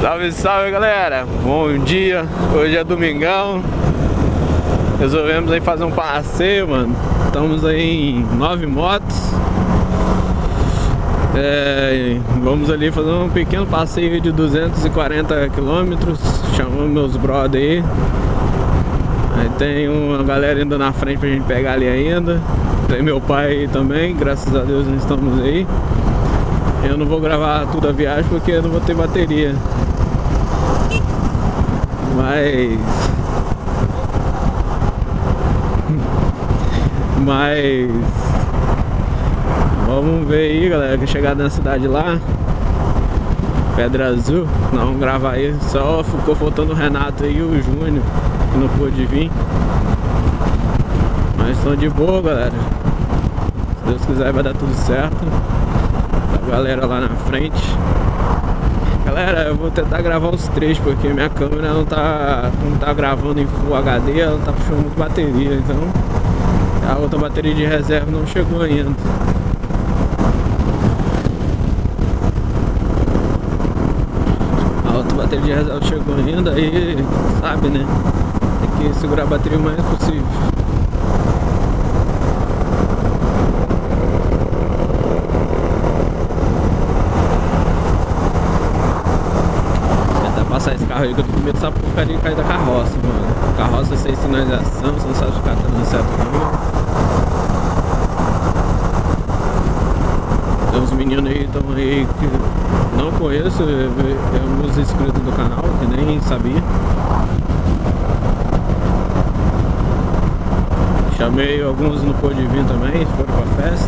Salve, salve, galera! Bom dia, hoje é domingão. Resolvemos aí fazer um passeio, mano. Estamos aí em 9 motos. Vamos ali fazer um pequeno passeio de 240 km. Chamamos meus brother aí. Aí tem uma galera indo na frente pra gente pegar ali ainda. Tem meu pai aí também, graças a Deus nós estamos aí. Eu não vou gravar tudo a viagem porque eu não vou ter bateria. Mas vamos ver aí, galera, que chegar na cidade lá, Pedra Azul, nós vamos gravar aí. Só ficou faltando o Renato aí e o Júnior, que não pôde vir. Mas estão de boa, galera. Se Deus quiser vai dar tudo certo. A galera lá na frente. Galera, eu vou tentar gravar os três porque minha câmera não tá gravando em Full HD, ela tá puxando muito bateria, então a outra bateria de reserva não chegou ainda. A outra bateria de reserva chegou ainda, aí sabe, né? Tem que segurar a bateria o mais possível. Passar esse carro aí que eu tô com medo dessa porcaria de cair da carroça, mano. Carroça sem sinalização, você não sabe se o cara tá dando certo não. Tem uns meninos aí que estão aí que não conheço, uns inscritos do canal que nem sabia. Chamei alguns no pôde vir também, foram pra festa.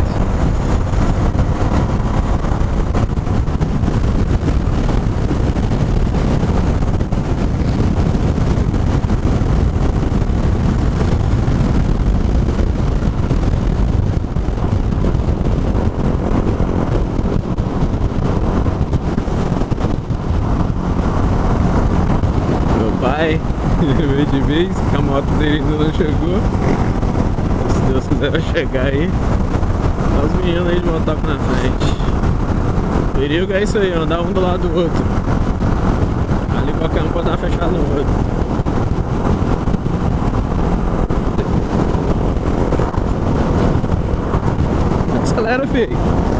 Veio de vez, que a moto dele ainda não chegou. Se Deus quiser vai chegar aí. Olha os meninos aí de motoca na frente. Perigo é isso aí, andar um do lado do outro. Ali qualquer um pode dar fechado no outro. Acelera, filho.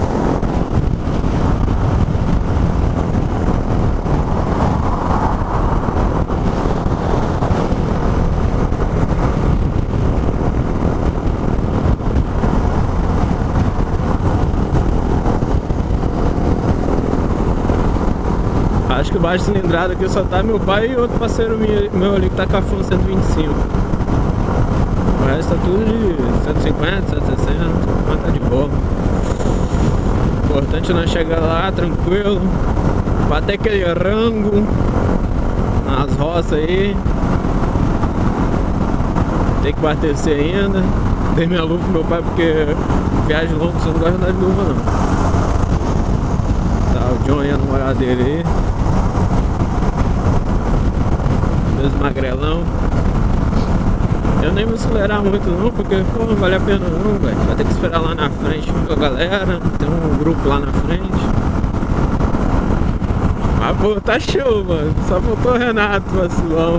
Acho que o baixo cilindrada aqui só tá meu pai e outro parceiro meu ali que tá com a Fun 125. O resto tá tudo de 150, 160, mas tá de boa. Importante nós chegar lá tranquilo, bater aquele rango nas roças aí. Tem que abastecer ainda. Dei minha luva pro meu pai porque viagem longa você não gosta de andar de luva não. Tá o John e a namorada dele aí. Magrelão. Eu nem vou acelerar muito não, porque pô, não vale a pena não, velho. Vai ter que esperar lá na frente com a galera. Tem um grupo lá na frente. Mas pô, tá show, mano. Só faltou o Renato, vacilão.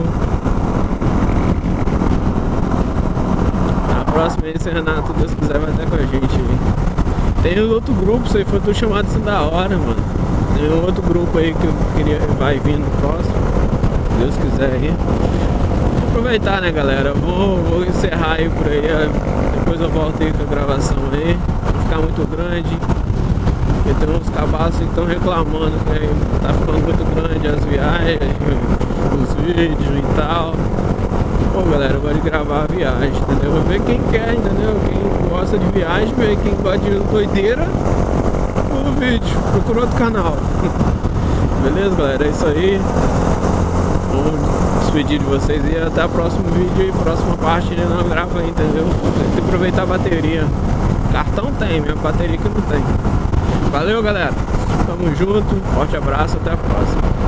Na próxima aí, se o Renato, Deus quiser, vai estar com a gente aí. Tem um outro grupo, isso aí foi tudo chamado assim da hora, mano. Tem um outro grupo aí que eu queria, vai vir no próximo. Deus quiser aí. Vou aproveitar, né, galera? Vou encerrar aí por aí. Depois eu volto aí com a gravação aí. Não ficar muito grande. Porque tem uns cabaços que estão reclamando que tá ficando muito grande as viagens, os vídeos e tal. Pô, galera, eu gosto de gravar a viagem, entendeu? Vou ver quem quer, entendeu? Quem gosta de viagem, ver quem gosta de doideira no vídeo. Procura outro canal. Beleza, galera? É isso aí. Vou despedir de vocês e até o próximo vídeo e próxima parte ele não grava aí, entendeu? Tem que aproveitar a bateria. Cartão tem, minha bateria que não tem. Valeu, galera. Tamo junto. Forte abraço, até a próxima.